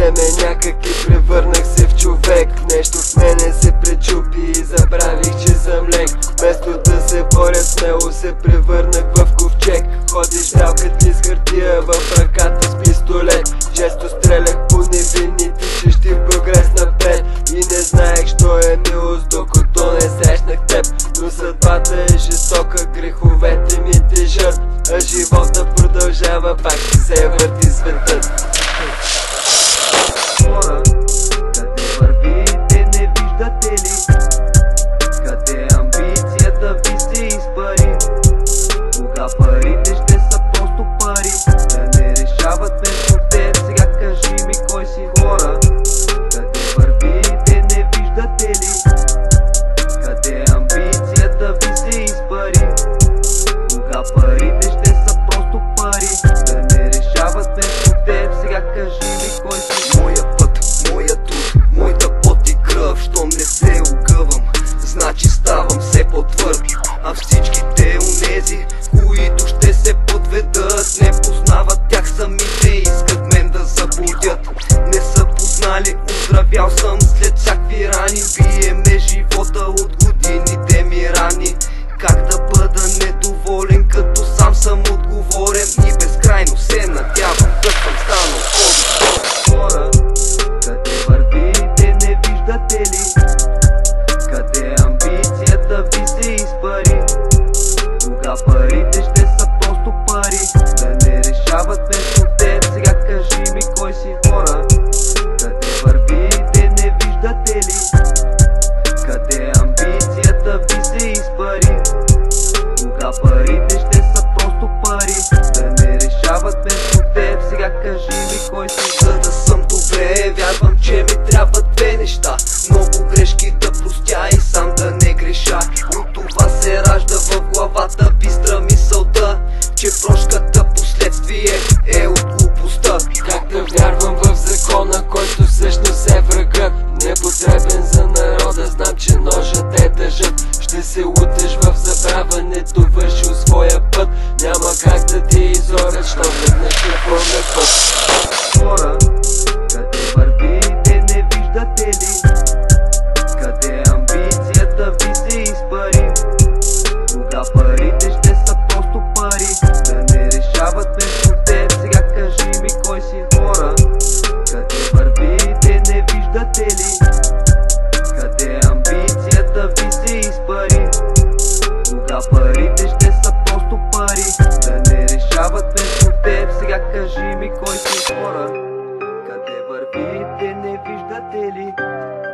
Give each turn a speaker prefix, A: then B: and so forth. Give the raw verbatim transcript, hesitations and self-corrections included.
A: време някак и превърнах се в човек. Нещо в мене се пречупи и забравих, че съм лек. Вместо да се боря смело, се превърнах в ковчег. Ходиш бял като лист хартия, в ръката с пистолет. Често стрелях по невинните, че ще в прогрес напред. И не знаех, що е милост, докато не срещнах теб. Но съдбата е жестока, греховете ми тежат, а живота продължава, пак ще се върти светът.
B: Хора, къде вървите, не виждате ли? Къде амбицията ви се изпари? Кога парите ще са просто пари, да не решават вместо теб? Сега кажи ми кой си. Хора, къде вървите, не виждате ли? Къде амбицията ви се изпари? Кога парите ще са просто пари, да не решават вместо теб? Сега кажи ми кой си.
C: Моя път, моя труд, моята пот и кръв. Щом не се огъвам, значи ставам все по-твърд. А всичките онези, които ще се подведат, не познават тях самите, искат мен да заблудят. Не са познали, оздравял съм след всякакви рани. Биеме живота от годините ми рани. Как да бъда недоволен, като сам съм отговорен и безкрайно се надявам да съм станал по-висок.
B: Хора, къде вървите, не виждате ли? Къде амбицията ви се изпари? Кога парите ще са просто пари, да не решават вместо теб? Сега кажи ми кой си. Хора, къде вървите, не виждате ли? Къде амбицията ви се изпари? Кога парите ще са просто пари, да не решават вместо теб? Сега кажи ми кой си.
C: За да съм добре, вярвам, че ми трябват две неща: много грешки да простя и сам да не греша. От това се ражда в главата бистра мисълта, че прошката последствие е от глупостта.
A: Как да вярвам в закона, който всъщност е врагът? Непотребен за народа, знам, че ножът е тъжът. Ще се утеш в забрава, не довършил своя път. Няма как да ти изорят, щом веднъж не помня път.
B: Хора, къде вървите, не виждате ли? Къде амбицията ви се изпари? Кога парите ще са просто пари, да не решават вместо теб? Сега кажи ми кой си. Хора, къде вървите, не виждате ли? Къде амбицията ви се изпари? Кога парите ще са просто пари, да не решават вместо теб? Сега кажи ми кой си. Хора, къде вървите, не виждате ли?